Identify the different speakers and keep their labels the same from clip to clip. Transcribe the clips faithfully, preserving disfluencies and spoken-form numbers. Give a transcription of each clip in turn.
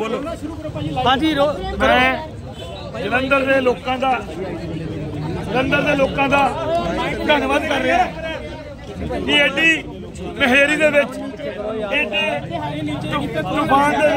Speaker 1: हाँ जी मैं जलंधर के लोगों का जलंधर के लोगों का धन्यवाद कर रहा कि एडी महेरी दे विच एडे तूफान दे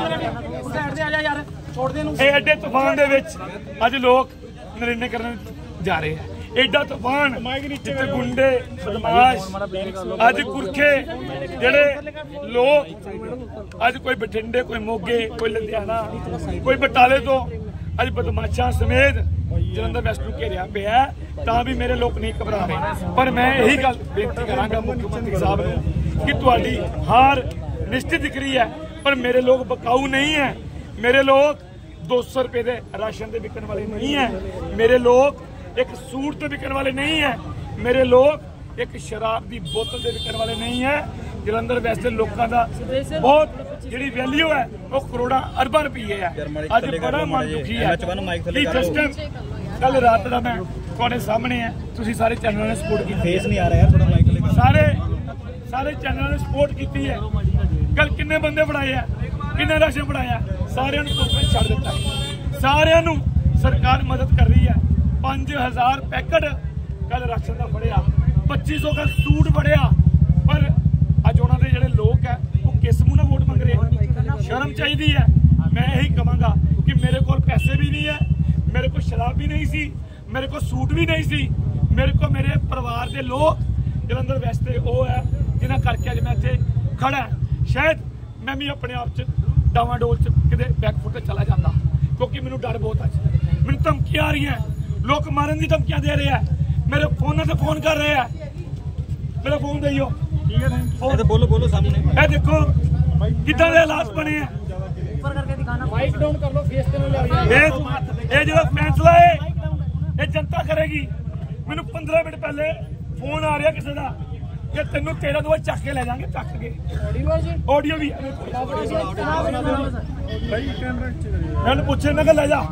Speaker 1: विच एडे तूफान दे विच अज लोग नरेने करने जा रहे हैं। एडा तूफान जिथे गुंडे बदमाश अज कुरखे जेड़े लोग अज कोई बठिंडे कोई मोगे कोई लुधियाना कोई बटाले तो अज बदमाशा समेत जलंधर वैस्ट नूं घेरिया पिया तां भी मेरे लोग नहीं घबरा रहे। पर मैं यही गल बेनती करांगा मुख्यमंत्री साहब नूं कि तुहाडी हार निश्चित दिख रही है पर मेरे लोग बकाऊ नहीं है। मेरे लोग दो सौ रुपए के राशन के बिकने वाले नहीं है। मेरे लोग एक सूट से बिकने वाले नहीं है। मेरे लोग एक शराब की बोतल से बिकने वाले नहीं है। जलंधर वैसे लोगों का बहुत जी वैल्यू है वो करोड़ा अरबा रुपये है। अज बड़ा मन दुखी है कि जिस टाइम कल रात का मैं थोड़े सामने है तुम सारे चैनलों ने सपोर्ट की फेस नहीं आ रहा है सारे सारे चैनलों ने सपोर्ट की है। कल किन्ने बंदे फड़ाए है किन्ने राशन फड़ाया सारे छड़ दिता है। सारे सरकार मदद कर रही है। पांच हजार पैकेट कल राशन का फड़िया पच्ची सौ का सूट फड़िया पर अज उन्होंने जोड़े लोग है वो किस मुँह ना वोट मंग रहे हैं। शर्म चाहिए है। मैं यही कहूँगा कि मेरे को पैसे भी नहीं है मेरे को शराब भी नहीं सी मेरे को सूट भी नहीं सी मेरे को मेरे परिवार के लोग जलंधर वैसे वो है जिन्हें करके अज मैं इतने खड़ा है। शायद मैं भी अपने आप च डावाडोल च किते बैकफुट चला जाता क्योंकि मैनू डर बहुत है। मैनू धमकियां आ रही हैं लोग मारन की धमकियां दे रहे हैं मेरे फोन से फोन कर रहे हैं। मेरा फोन दईओ ठीक है बोलो बोलो सामने ए देखो कितना के हालात बने हैं। माइक डाउन कर लो फेस ते ये जो फैसला है ये जनता करेगी। मैनू पंद्रह मिनट पहले फोन आ रहा किसी का कि तेनों तेरह दो चक के ले जाएंगे चक के ऑडियो भी मैंने पूछे मैं ले जा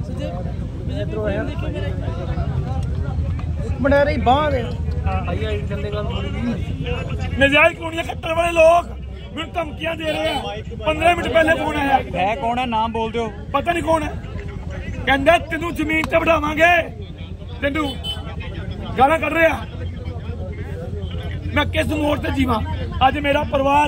Speaker 1: नजायज कॉलोनियां कट्टन वाले लोग मैंने धमकियां दे रहे हैं। पंद्रह मिनट पहले फोन आया है कौन है नाम बोल दो पता नहीं कौन है कहंदा तेनू जमीन ते बढ़ावांगे तेनू गाला कट रहे हैं। मैं किस मोड़ से जीवा अज मेरा परिवार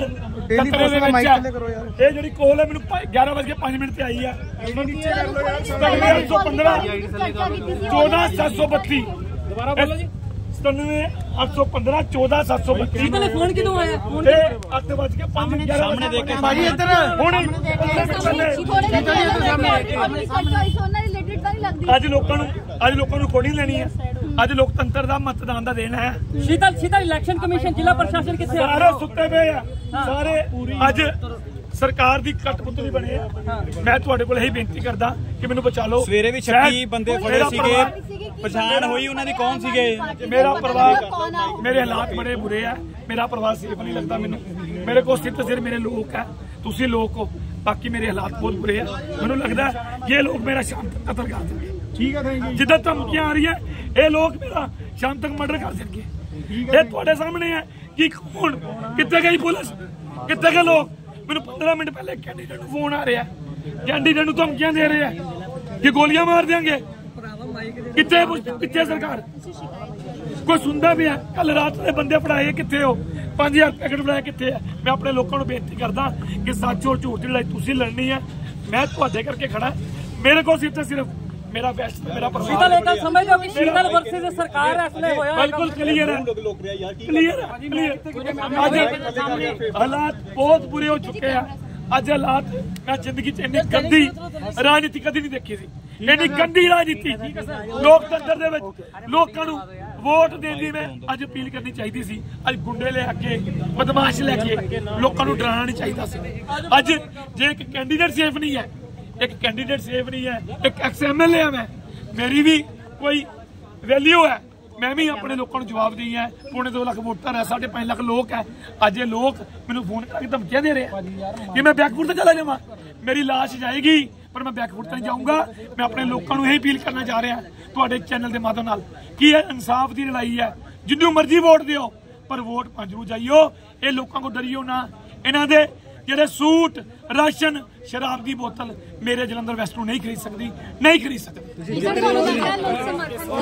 Speaker 1: ये जी कॉल है मैं ग्यारह बज के पांच मिनट से आई है अठ सौ पंद्रह चौदह सत्त सौ बत्ती सतानवे अठ सौ पंद्रह चौदह सत्त सौ बत्ती अठ बज के पांच मिनट अज लोगों अज लोगों रिकॉर्डिंग लेनी है। अज लोकतंत्र का मतदान का दिन है।
Speaker 2: शीतल शीतल इलेक्शन कमीशन जिला प्रशासन कितने
Speaker 1: सारे सुते पे है सारे अज सरकार की कठपुतली बने। मैं तुहाडे कोल यही बेनती करदा कि मैनू बचा लो।
Speaker 3: सवेरे भी छब्बी बंदे फड़े सीगे पछाण होई उन्हां दी कौन सीगे।
Speaker 1: मेरा परिवार मेरे हालात बड़े बुरे है। मेरा परिवार सेफ नहीं लगता मैनू मेरे को सिर्फ सिर मेरे लोग है तुसी लोग हो बाकी मेरे हालात बहुत बुरे है। मैनू लगता है ये लोग मेरा शाम तक कतल कर देंगे ठीक है जिद्दां धमकियां आ रही है ये लोग मेरा शाम तक मर्डर कर देंगे। ये तुहाडे सामने है कि कौन कितने गई पुलिस कितने गए लोग। मैंने पंद्रह मिनट पहले कैंडीडेट को फोन आ रहा है कैंडीडेट को धमकियां दे रहे हैं कि गोलियां मार देंगे। कितने कितने सरकार कोई सुनता भी है। कल रात के बंदे फड़ाए कितने हो पांच हजार पैकेट फड़ाए कितने है। मैं अपने लोगों को बेनती करदा कि सच और झूठ की लड़ाई तुसी लड़नी है। मैं तुहाडे करके खड़ा मेरे को सिर्फ सिर्फ मेरा बेस्ट मेरा
Speaker 2: परिवार समझ लो कि शीतल वर्सेस सरकार इसलिए होया
Speaker 1: बिल्कुल क्लियर है क्लियर है क्लियर। आज हालात बहुत बुरे हो चुके हैं। अज हालात मैं जिंदगी च इन्नी गंदी राजनीति कदी नहीं देखी थी। इन्नी गंदी राजनीति लोकतंत्र दे विच लोकां नूं वोट देने की मैं अज अपील करनी चाहिए सी। अज गुंडे लैके बदमाश लैके लोकां नूं डराना नहीं चाहिए सी। अज जे एक कैंडीडेट सेफ नहीं है एक कैंडीडेट सेफ नहीं है एक एक्स एम एल ए मैं मेरी भी कोई वैल्यू है। मैं भी अपने लोगों को जवाब दी है। पौने दो लाख वोटर है साढ़े पांच लाख लोग है। अज ये लोग मैंने फोन करके धमकियां दे रहे हैं कि मैं बैकफुट से चला जावा मेरी लाश जाएगी पर मैं बैकफुट नहीं जाऊंगा। मैं अपने लोगों को यही अपील करना चाह रहा तुहाडे चैनल के माध्यम नाल कि यह इंसाफ की लड़ाई है। जिन्नू मर्जी वोट दिओ पर वोट पंज नूं जाइयो। ये लोगों को डरियो ना इन्हां दे ਜਿਹੜੇ ਸੂਟ, ਰਾਸ਼ਨ, ਸ਼ਰਾਬ ਦੀ ਬੋਤਲ ਮੇਰੇ ਜਲੰਧਰ ਵੈਸਟ ਨੂੰ ਨਹੀਂ ਖਰੀਦ ਸਕਦੀ, ਨਹੀਂ ਖਰੀਦ ਸਕਦੀ।